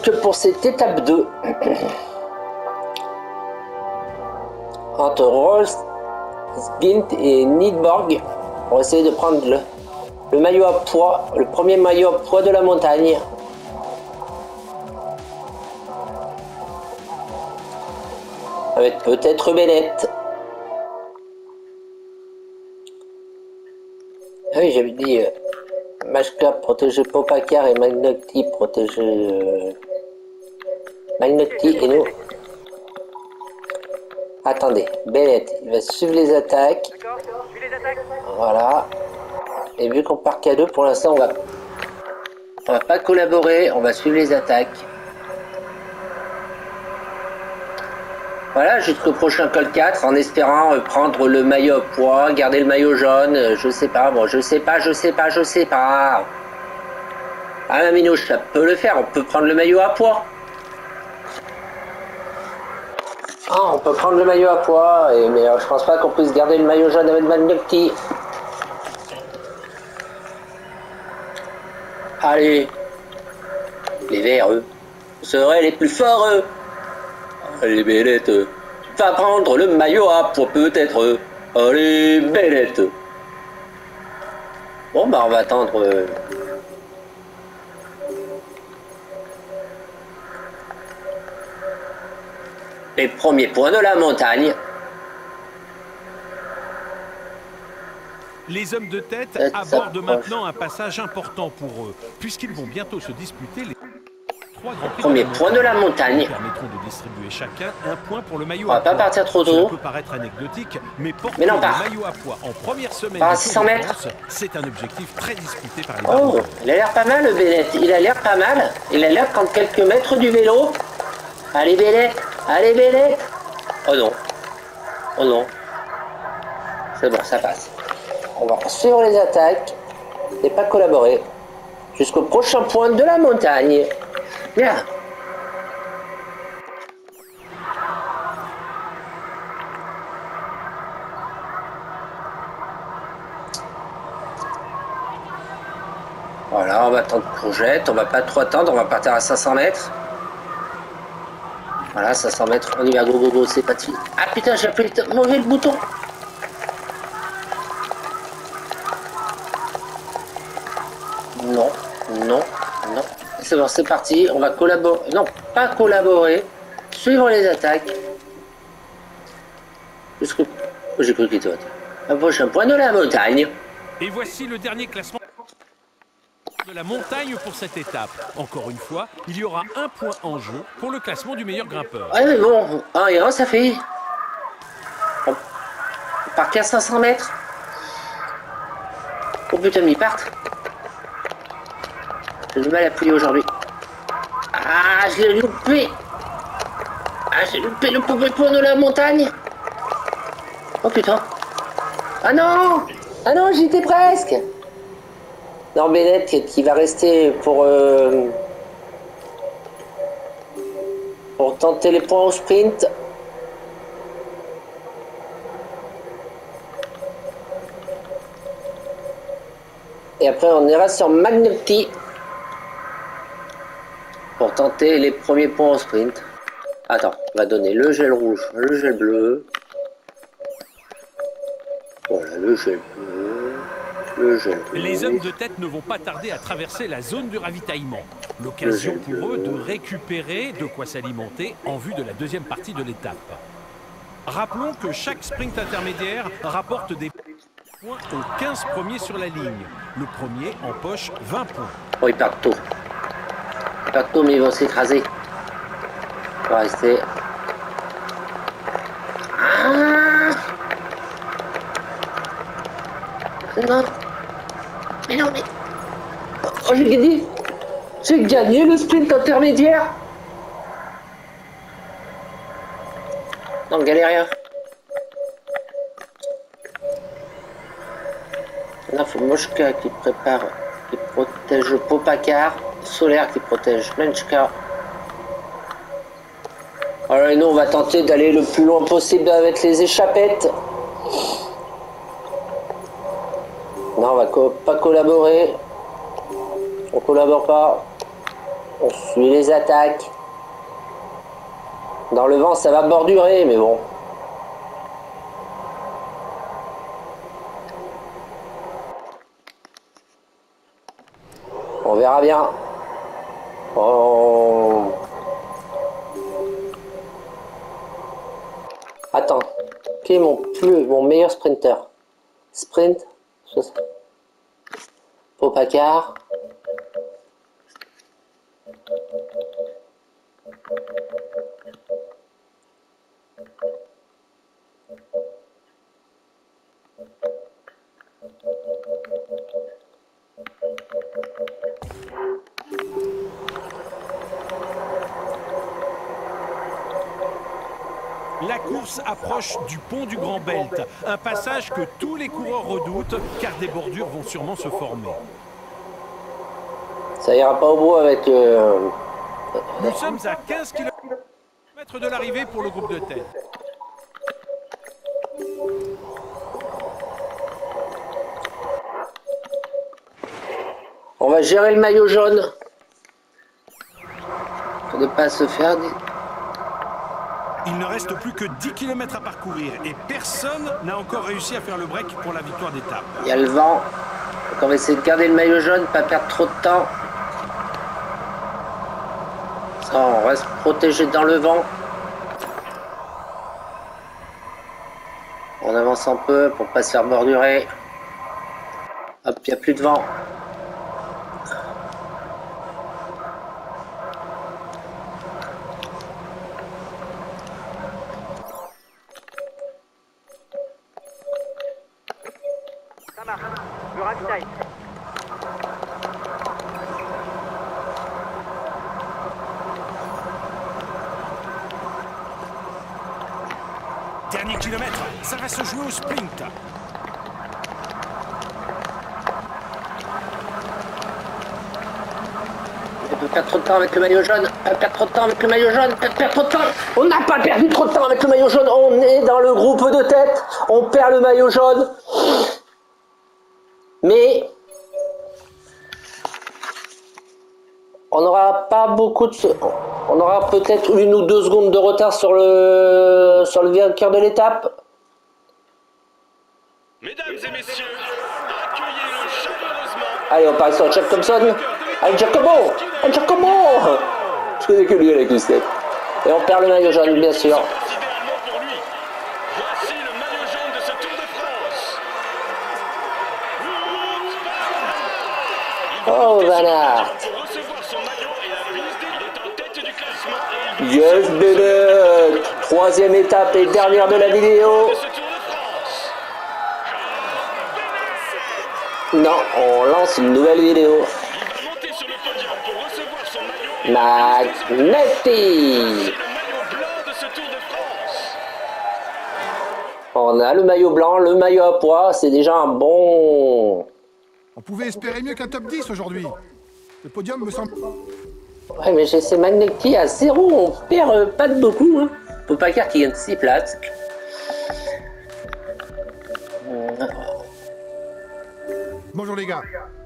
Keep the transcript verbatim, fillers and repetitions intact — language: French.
que pour cette étape deux. Entre Rolls, Gint et Nidborg, on va essayer de prendre le, le maillot à poids, le premier maillot à poids de la montagne. Avec peut-être Bennett. Ah oui, j'avais dit euh, Mashka protéger Popacar et Magnotti protéger euh, Magnotti et nous. Attendez, Bennett, il va suivre les attaques. Voilà. Et vu qu'on part qu'à deux, pour l'instant, on va, on va pas collaborer, on va suivre les attaques. Voilà, jusqu'au prochain col quatre, en espérant euh, prendre le maillot à poids, garder le maillot jaune, euh, je sais pas, bon, je sais pas, je sais pas, je sais pas. Ah, la minouche, ça peut le faire, on peut prendre le maillot à poids. Ah, on peut prendre le maillot à poids, et, mais euh, je pense pas qu'on puisse garder le maillot jaune avec Magnotti. Allez, les verts, eux, seraient les plus forts, eux. Allez, Bennett, tu vas prendre le maillot à poids, peut-être. Allez, Bennett. Bon, bah, on va attendre. Euh... les premiers points de la montagne. Les hommes de tête abordent maintenant un passage important pour eux, puisqu'ils vont bientôt se disputer les trois grands prix. Premier point de la montagne. Ils permettront de distribuer chacun un point pour le maillot on va à pas poids. partir trop tôt. Cela peut paraître anecdotique, mais porter mais non, le pas. maillot à poids en première semaine Pas à de six Tour cents de mètres. France, c'est un objectif très disputé par les Oh, baroudeurs. il a l'air pas mal, le Bennett. Il a l'air pas mal. Il a l'air de prendre quelques mètres du vélo. Allez, Bennett. Allez, Bennett. Oh non. Oh non. C'est bon, ça passe. On va suivre les attaques et pas collaborer jusqu'au prochain point de la montagne. Bien. Voilà, on va attendre Courgette, on va pas trop attendre, on va partir à cinq cents mètres. Voilà, cinq cents mètres, on y va, go go go, c'est pas de suite. Ah putain, j'ai appuyé le mauvais le bouton. Non, non, non. C'est bon, c'est parti, on va collaborer. Non, pas collaborer, suivre les attaques. Jusqu'au... Oh, j'ai cru qu'il était autre. Un prochain point de la montagne. Et voici le dernier classement de la montagne pour cette étape. Encore une fois, il y aura un point en jeu pour le classement du meilleur grimpeur. Ouais, mais bon, un et un, ça fait. On part qu'à cinq cents mètres. Oh putain, mais ils partent. J'ai du mal à plier aujourd'hui. Ah, je l'ai loupé. Ah, j'ai loupé le premier point de la montagne. Oh putain. Ah non. Ah non, j'y étais presque. Non, Bennett qui va rester pour, euh, pour tenter les points au sprint. Et après, on ira sur Magnotti pour tenter les premiers points au sprint. Attends, on va donner le gel rouge, le gel bleu. Voilà, le gel bleu, le gel bleu. Les hommes de tête ne vont pas tarder à traverser la zone du ravitaillement. L'occasion pour eux de récupérer de quoi s'alimenter en vue de la deuxième partie de l'étape. Rappelons que chaque sprint intermédiaire rapporte des points aux quinze premiers sur la ligne. Le premier empoche vingt points. Oh, ils partent tôt. Ils partent tôt, mais ils vont s'écraser. On va rester. Ah non. Mais non, mais... Oh, j'ai gagné. J'ai gagné le sprint intermédiaire. Non, galérien. Là, il faut Moshka qui prépare, qui protège Popacar. Solaire qui protège Menchka. Alors, et nous, on va tenter d'aller le plus loin possible avec les échappettes. Non, on va co pas collaborer. On collabore pas. On suit les attaques. Dans le vent, ça va bordurer, mais bon. On verra bien. Oh. Attends. Quel est mon plus, mon meilleur sprinter? Sprint. Pogačar. La course approche du pont du Grand Belt, un passage que tous les coureurs redoutent car des bordures vont sûrement se former. Ça ira pas au bout avec... Euh... Nous sommes à quinze kilomètres de l'arrivée pour le groupe de tête. On va gérer le maillot jaune. Pour ne pas se faire... Des... Il ne reste plus que dix kilomètres à parcourir et personne n'a encore réussi à faire le break pour la victoire d'étape. Il y a le vent. Donc on va essayer de garder le maillot jaune, pas perdre trop de temps. Ça, on reste protégé dans le vent. On avance un peu pour pas se faire bordurer. Hop, il n'y a plus de vent. Ça marche. Le ravitaille. Dernier kilomètre, ça va se jouer au sprint. On peut perdre trop de temps avec le maillot jaune. Pas perdre trop de temps avec le maillot jaune. Pas perdre trop de temps. On n'a pas perdu trop de temps avec le maillot jaune. On est dans le groupe de tête. On perd le maillot jaune. Mais on n'aura pas beaucoup de... On aura peut-être une ou deux secondes de retard sur le sur le vainqueur de l'étape. Mesdames et messieurs, accueillez-le chaleureusement. Allez, on passe sur Jack Thompson. Allez, Giacomo. Allez, Giacomo. Je connais que lui avec Lucette. Et on perd le maillot jaune, bien sûr. Idéalement pour lui. Voici le maillot jaune de ce Tour de France. Oh, Van Aert. Pour recevoir son maillot et la prise, il est en tête du classement. Et il Yes, baby. Troisième étape et dernière de la vidéo. de ce Tour de France. Non, on lance une nouvelle vidéo. Il va monter sur le podium pour recevoir son maillot et Magnetti. c'est le maillot blanc de ce Tour de France. On a le maillot blanc, le maillot à pois. C'est déjà un bon... On pouvait espérer mieux qu'un top dix aujourd'hui. Le podium me semble... Ouais, mais c'est Magnetti à zéro. On perd euh, pas de beaucoup. Hein. Pogačar qui gagne six places. Bonjour les gars.